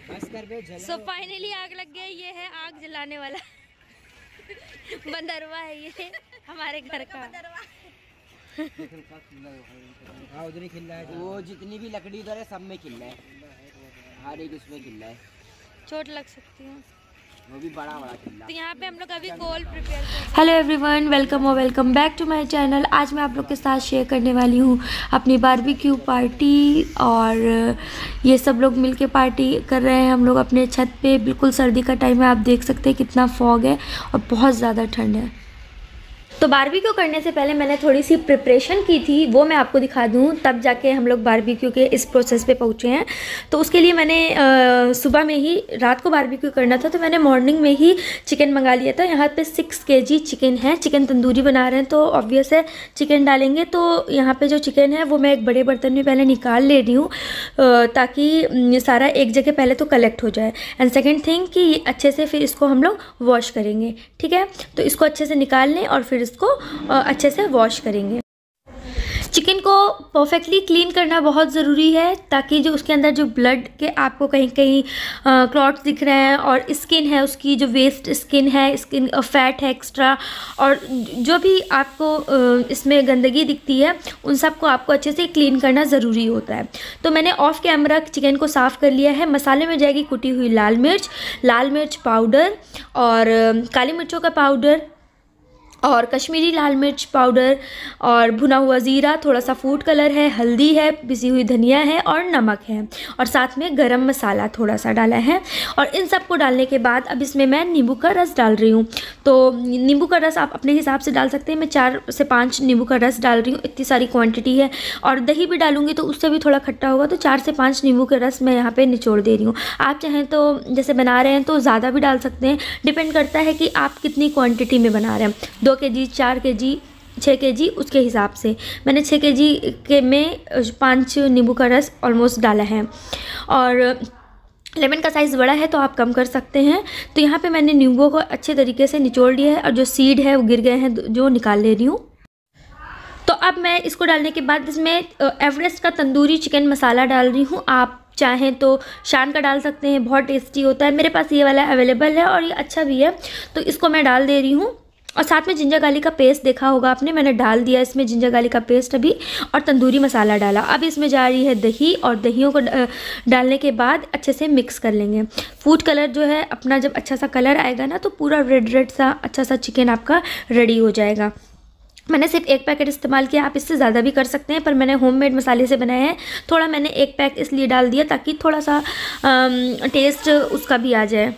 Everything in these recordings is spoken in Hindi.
सो फाइनली आग लग गया। ये है आग जलाने वाला बंदरवा है ये हमारे घर का। उधर ही खिल रहा है, वो जितनी भी लकड़ी उधर है सब में खिल रहा है, हर एक उसमें खिल रहा है। चोट लग सकती है, वो भी बड़ा बड़ा खिल रहा है। तो यहाँ पे हम लोग अभी कोल प्रिपेयर कर। Hello everyone, welcome back to my channel. आज मैं आप लोग के साथ शेयर करने वाली हूँ अपनी बारबेक्यू पार्टी। और ये सब लोग मिलके पार्टी कर रहे हैं हम लोग अपने छत पे। बिल्कुल सर्दी का टाइम है, आप देख सकते हैं कितना फॉग है और बहुत ज़्यादा ठंड है। तो बारबेक्यू करने से पहले मैंने थोड़ी सी प्रिपरेशन की थी, वो मैं आपको दिखा दूँ, तब जाके हम लोग बारबेक्यू के इस प्रोसेस पे पहुँचे हैं। तो उसके लिए मैंने सुबह में ही, रात को बारबेक्यू करना था तो मैंने मॉर्निंग में ही चिकन मंगा लिया था। यहाँ पे 6 kg चिकन है। चिकन तंदूरी बना रहे हैं तो ऑब्वियस है चिकन डालेंगे। तो यहाँ पर जो चिकन है वो मैं एक बड़े बर्तन में पहले निकाल ले रही हूँ ताकि सारा एक जगह पहले तो कलेक्ट हो जाए। एंड सेकेंड थिंग कि अच्छे से फिर इसको हम लोग वॉश करेंगे, ठीक है। तो इसको अच्छे से निकाल लें और फिर इसको अच्छे से वॉश करेंगे। चिकन को परफेक्टली क्लीन करना बहुत ज़रूरी है ताकि जो उसके अंदर जो ब्लड के आपको कहीं कहीं क्लॉट्स दिख रहे हैं और स्किन है उसकी, जो वेस्ट स्किन है, स्किन फैट है एक्स्ट्रा, और जो भी आपको इसमें गंदगी दिखती है उन सब को आपको अच्छे से क्लीन करना ज़रूरी होता है। तो मैंने ऑफ कैमरा चिकन को साफ़ कर लिया है। मसाले में जाएगी कुटी हुई लाल मिर्च पाउडर और काली मिर्चों का पाउडर और कश्मीरी लाल मिर्च पाउडर और भुना हुआ ज़ीरा, थोड़ा सा फूड कलर है, हल्दी है, पिसी हुई धनिया है और नमक है, और साथ में गरम मसाला थोड़ा सा डाला है। और इन सब को डालने के बाद अब इसमें मैं नींबू का रस डाल रही हूँ। तो नींबू का रस आप अपने हिसाब से डाल सकते हैं। मैं 4 से 5 नींबू का रस डाल रही हूँ, इतनी सारी क्वान्टिटी है। और दही भी डालूंगी तो उससे भी थोड़ा खट्टा होगा, तो 4 से 5 नींबू के रस मैं यहाँ पर निचोड़ दे रही हूँ। आप चाहें तो जैसे बना रहे हैं तो ज़्यादा भी डाल सकते हैं, डिपेंड करता है कि आप कितनी क्वान्टिटी में बना रहे हैं। 2 kg, 4 kg, 6 kg, उसके हिसाब से मैंने 6 kg के में 5 नींबू का रस ऑलमोस्ट डाला है। और लेमन का साइज़ बड़ा है तो आप कम कर सकते हैं। तो यहाँ पे मैंने नींबू को अच्छे तरीके से निचोड़ लिया है और जो सीड है वो गिर गए हैं जो निकाल ले रही हूँ। तो अब मैं इसको डालने के बाद इसमें एवरेस्ट का तंदूरी चिकन मसाला डाल रही हूँ। आप चाहें तो शान का डाल सकते हैं, बहुत टेस्टी होता है। मेरे पास ये वाला अवेलेबल है और ये अच्छा भी है, तो इसको मैं डाल दे रही हूँ। और साथ में जिंजर गार्लिक का पेस्ट देखा होगा आपने, मैंने डाल दिया इसमें जिंजर गार्लिक का पेस्ट अभी, और तंदूरी मसाला डाला। अब इसमें जा रही है दही, और दहियों को डालने के बाद अच्छे से मिक्स कर लेंगे। फूड कलर जो है अपना, जब अच्छा सा कलर आएगा ना तो पूरा रेड सा अच्छा सा चिकन आपका रेडी हो जाएगा। मैंने सिर्फ 1 पैकेट इस्तेमाल किया, आप इससे ज़्यादा भी कर सकते हैं, पर मैंने होममेड मसाले से बनाए हैं। थोड़ा मैंने 1 पैक इसलिए डाल दिया ताकि थोड़ा सा टेस्ट उसका भी आ जाए।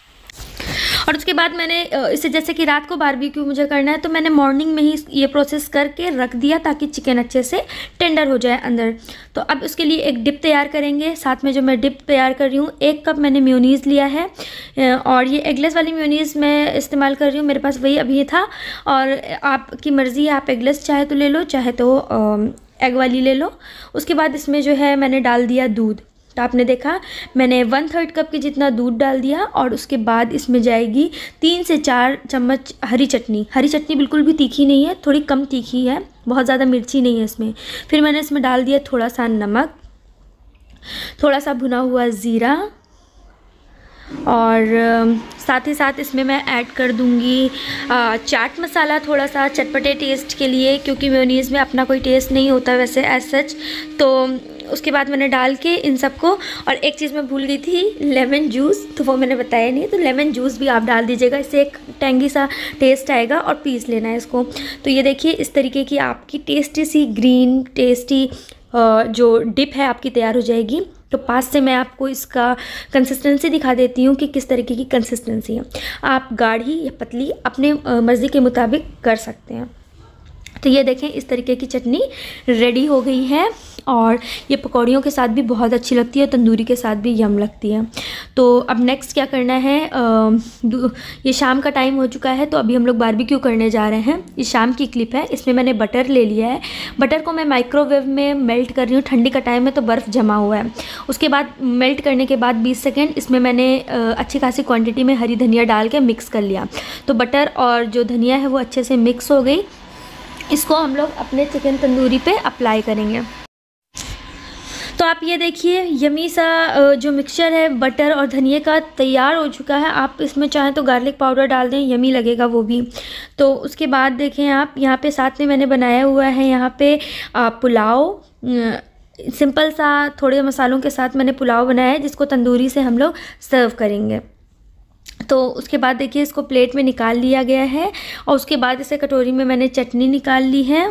और उसके बाद मैंने इसे, जैसे कि रात को बारबेक्यू मुझे करना है तो मैंने मॉर्निंग में ही ये प्रोसेस करके रख दिया ताकि चिकन अच्छे से टेंडर हो जाए अंदर। तो अब उसके लिए एक डिप तैयार करेंगे। साथ में जो मैं डिप तैयार कर रही हूँ, 1 कप मैंने मेयोनीज़ लिया है, और ये एगलेस वाली मेयोनीज़ मैं इस्तेमाल कर रही हूँ, मेरे पास वही अभी था। और आपकी मर्ज़ी है, आप एगलेस चाहे तो ले लो, चाहे तो एग वाली ले लो। उसके बाद इसमें जो है मैंने डाल दिया दूध। तो आपने देखा मैंने 1/3 कप के जितना दूध डाल दिया। और उसके बाद इसमें जाएगी 3 से 4 चम्मच हरी चटनी। हरी चटनी बिल्कुल भी तीखी नहीं है, थोड़ी कम तीखी है, बहुत ज़्यादा मिर्ची नहीं है इसमें। फिर मैंने इसमें डाल दिया थोड़ा सा नमक, थोड़ा सा भुना हुआ ज़ीरा, और साथ ही साथ इसमें मैं ऐड कर दूंगी चाट मसाला, थोड़ा सा चटपटे टेस्ट के लिए, क्योंकि मेयोनीज़ में अपना कोई टेस्ट नहीं होता वैसे एज सच। तो उसके बाद मैंने डाल के इन सबको, और एक चीज़ मैं भूल गई थी, लेमन जूस, तो वो मैंने बताया नहीं, तो लेमन जूस भी आप डाल दीजिएगा, इससे एक टेंगी सा टेस्ट आएगा। और पीस लेना है इसको। तो ये देखिए इस तरीके की आपकी टेस्टी सी ग्रीन टेस्टी जो डिप है आपकी तैयार हो जाएगी। तो पास से मैं आपको इसका कंसिस्टेंसी दिखा देती हूँ कि किस तरीके की कंसिस्टेंसी है। आप गाढ़ी या पतली अपने मर्ज़ी के मुताबिक कर सकते हैं। तो ये देखें इस तरीके की चटनी रेडी हो गई है, और ये पकौड़ियों के साथ भी बहुत अच्छी लगती है, तंदूरी के साथ भी यम लगती है। तो अब नेक्स्ट क्या करना है, ये शाम का टाइम हो चुका है, तो अभी हम लोग बारबेक्यू करने जा रहे हैं। ये शाम की क्लिप है। इसमें मैंने बटर ले लिया है। बटर को मैं माइक्रोवेव में मेल्ट कर रही हूँ, ठंडी का टाइम है तो बर्फ़ जमा हुआ है। उसके बाद मेल्ट करने के बाद 20 सेकेंड इसमें मैंने अच्छी खासी क्वान्टिटी में हरी धनिया डाल के मिक्स कर लिया। तो बटर और जो धनिया है वो अच्छे से मिक्स हो गई। इसको हम लोग अपने चिकन तंदूरी पे अप्लाई करेंगे। तो आप ये देखिए यमी सा जो मिक्सचर है बटर और धनिए का तैयार हो चुका है। आप इसमें चाहें तो गार्लिक पाउडर डाल दें, यमी लगेगा वो भी। तो उसके बाद देखें आप यहाँ पे साथ में मैंने बनाया हुआ है यहाँ पे पुलाव, सिंपल सा थोड़े मसालों के साथ मैंने पुलाव बनाया है जिसको तंदूरी से हम लोग सर्व करेंगे। तो उसके बाद देखिए इसको प्लेट में निकाल लिया गया है और उसके बाद इसे कटोरी में मैंने चटनी निकाल ली है।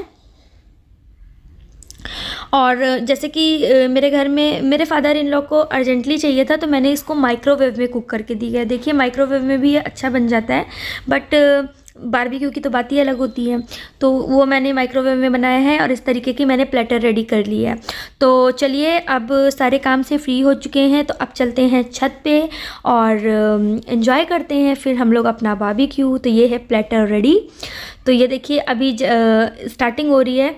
और जैसे कि मेरे घर में मेरे फादर इन लॉ को अर्जेंटली चाहिए था तो मैंने इसको माइक्रोवेव में कुक करके दी है। देखिए माइक्रोवेव में भी ये अच्छा बन जाता है, बट बारबेक्यू की तो बात ही अलग होती है। तो वो मैंने माइक्रोवेव में बनाया है और इस तरीके की मैंने प्लेटर रेडी कर ली है। तो चलिए अब सारे काम से फ्री हो चुके हैं तो अब चलते हैं छत पे और एंजॉय करते हैं फिर हम लोग अपना बारबेक्यू। तो ये है प्लेटर रेडी। तो ये देखिए अभी स्टार्टिंग हो रही है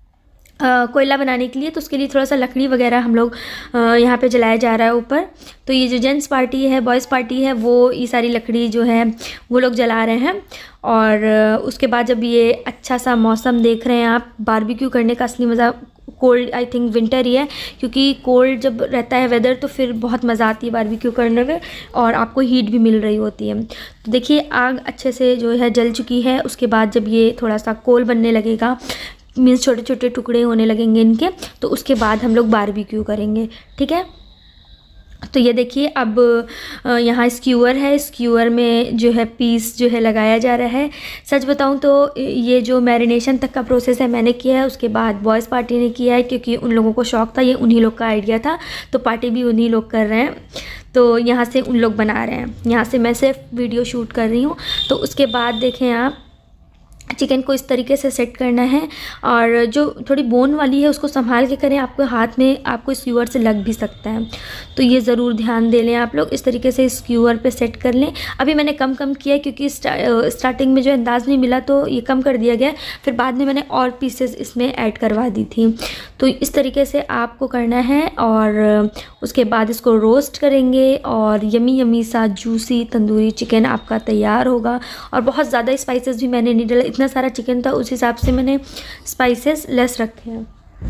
कोयला बनाने के लिए, तो उसके लिए थोड़ा सा लकड़ी वगैरह हम लोग यहाँ पे जलाया जा रहा है ऊपर। तो ये जो जेंट्स पार्टी है, बॉयज़ पार्टी है, वो ये सारी लकड़ी जो है वो लोग जला रहे हैं। और उसके बाद जब ये अच्छा सा मौसम देख रहे हैं आप, बारबेक्यू करने का असली मज़ा कोल्ड आई थिंक विंटर ही है, क्योंकि कोल्ड जब रहता है वेदर तो फिर बहुत मज़ा आती है बारबेक्यू करने में और आपको हीट भी मिल रही होती है। तो देखिए आग अच्छे से जो है जल चुकी है। उसके बाद जब ये थोड़ा सा कोल बनने लगेगा, मीन्स छोटे छोटे टुकड़े होने लगेंगे इनके, तो उसके बाद हम लोग बारबेक्यू करेंगे। ठीक है। तो ये देखिए अब यहाँ स्क्यूअर है, स्क्यूअर में जो है पीस जो है लगाया जा रहा है। सच बताऊँ तो ये जो मैरिनेशन तक का प्रोसेस है मैंने किया है, उसके बाद बॉयज़ पार्टी ने किया है क्योंकि उन लोगों को शौक़ था, ये उन्हीं लोग का आइडिया था, तो पार्टी भी उन्हीं लोग कर रहे हैं। तो यहाँ से उन लोग बना रहे हैं, यहाँ से मैं सिर्फ वीडियो शूट कर रही हूँ। तो उसके बाद देखें आप चिकन को इस तरीके से सेट करना है और जो थोड़ी बोन वाली है उसको संभाल के करें, आपको हाथ में आपको स्क्यूअर से लग भी सकता है, तो ये ज़रूर ध्यान दे लें आप लोग। इस तरीके से स्क्यूअर पे सेट कर लें। अभी मैंने कम किया क्योंकि स्टार्टिंग में जो अंदाज़ नहीं मिला तो ये कम कर दिया गया, फिर बाद में मैंने और पीसेस इसमें ऐड करवा दी थी। तो इस तरीके से आपको करना है और उसके बाद इसको रोस्ट करेंगे और यमी यमी सा जूसी तंदूरी चिकन आपका तैयार होगा। और बहुत ज़्यादा स्पाइसेस भी मैंने नहीं डाला, इतना सारा चिकन था उस हिसाब से मैंने स्पाइसेस लेस रखे हैं।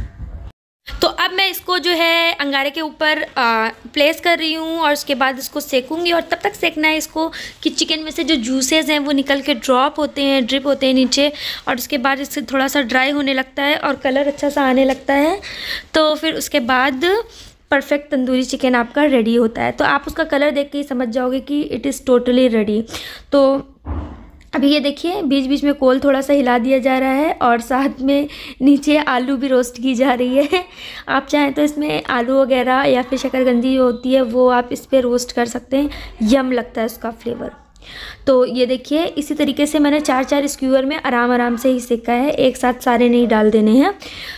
तो अब मैं इसको जो है अंगारे के ऊपर प्लेस कर रही हूँ और उसके बाद इसको सेकूंगी। और तब तक सेकना है इसको कि चिकन में से जो जूसेस हैं वो निकल के ड्रिप होते हैं नीचे, और उसके बाद इससे थोड़ा सा ड्राई होने लगता है और कलर अच्छा सा आने लगता है। तो फिर उसके बाद परफेक्ट तंदूरी चिकन आपका रेडी होता है। तो आप उसका कलर देख के ही समझ जाओगे कि इट इज़ टोटली रेडी। तो अभी ये देखिए बीच बीच में कोल थोड़ा सा हिला दिया जा रहा है और साथ में नीचे आलू भी रोस्ट की जा रही है। आप चाहें तो इसमें आलू वगैरह या फिर शकरकंदी होती है वो आप इस पर रोस्ट कर सकते हैं, यम लगता है उसका फ्लेवर। तो ये देखिए इसी तरीके से मैंने 4 स्क्यूअर में आराम से ही सेका है, एक साथ सारे नहीं डाल देने हैं।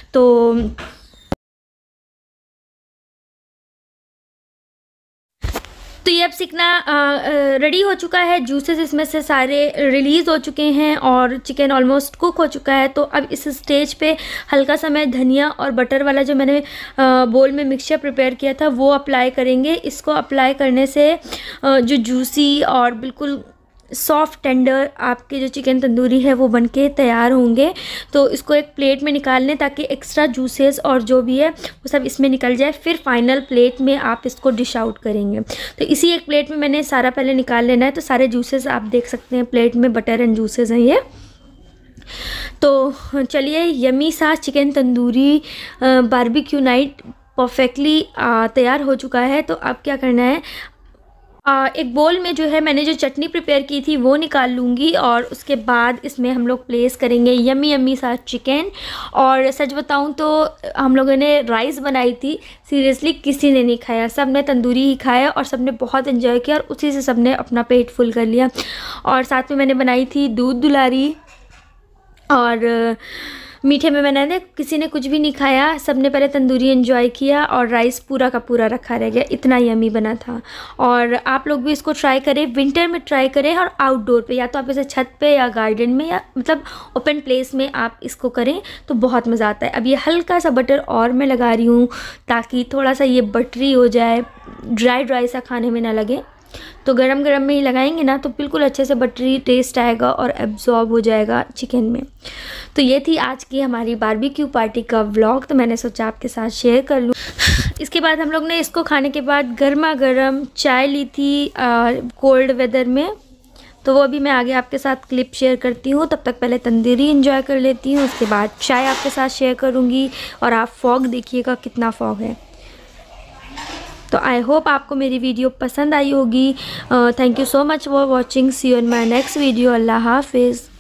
तो ये अब सीखना रेडी हो चुका है, जूसेस इसमें से सारे रिलीज़ हो चुके हैं और चिकन ऑलमोस्ट कुक हो चुका है। तो अब इस स्टेज पे हल्का सा मैं धनिया और बटर वाला जो मैंने बोल में मिक्सचर प्रिपेयर किया था वो अप्लाई करेंगे। इसको अप्लाई करने से जो जूसी और बिल्कुल सॉफ्ट टेंडर आपके जो चिकन तंदूरी है वो बनके तैयार होंगे। तो इसको एक प्लेट में निकाल लें ताकि एक्स्ट्रा जूसेस और जो भी है वो सब इसमें निकल जाए। फिर फाइनल प्लेट में आप इसको डिश आउट करेंगे। तो इसी एक प्लेट में मैंने सारा पहले निकाल लेना है। तो सारे जूसेस आप देख सकते हैं प्लेट में, बटर एंड जूसेस हैं ये। तो चलिए यमी सा chicken tandoori barbecue night perfectly तैयार हो चुका है। तो अब क्या करना है, एक बोल में जो है मैंने जो चटनी प्रिपेयर की थी वो निकाल लूँगी और उसके बाद इसमें हम लोग प्लेस करेंगे यमी यमी सा चिकन। और सच बताऊँ तो हम लोगों ने राइस बनाई थी, सीरियसली किसी ने नहीं खाया, सब ने तंदूरी ही खाया और सब ने बहुत एंजॉय किया और उसी से सब ने अपना पेट फुल कर लिया। और साथ में मैंने बनाई थी दूध दुलारी और मीठे में मैंने किसी ने कुछ भी नहीं खाया, सब ने पहले तंदूरी एंजॉय किया और राइस पूरा का पूरा रखा रह गया, इतना यमी बना था। और आप लोग भी इसको ट्राई करें, विंटर में ट्राई करें और आउटडोर पे, या तो आप इसे छत पे या गार्डन में या मतलब ओपन प्लेस में आप इसको करें तो बहुत मज़ा आता है। अब ये हल्का सा बटर और मैं लगा रही हूँ ताकि थोड़ा सा ये बटरी हो जाए, ड्राई सा खाने में ना लगे। तो गरम गरम में ही लगाएंगे ना तो बिल्कुल अच्छे से बटरी टेस्ट आएगा और एब्जॉर्ब हो जाएगा चिकन में। तो ये थी आज की हमारी बारबेक्यू पार्टी का व्लॉग, तो मैंने सोचा आपके साथ शेयर कर लूँ। इसके बाद हम लोग ने इसको खाने के बाद गर्मा गर्म चाय ली थी कोल्ड वेदर में, तो वो भी मैं आगे आपके साथ क्लिप शेयर करती हूँ। तब तक पहले तंदूरी एंजॉय कर लेती हूँ, उसके बाद चाय आपके साथ शेयर करूँगी। और आप फॉग देखिएगा कितना फॉग है। तो आई होप आपको मेरी वीडियो पसंद आई होगी। Thank you so much for watching. See you in my next video. अल्लाह हाफिज़।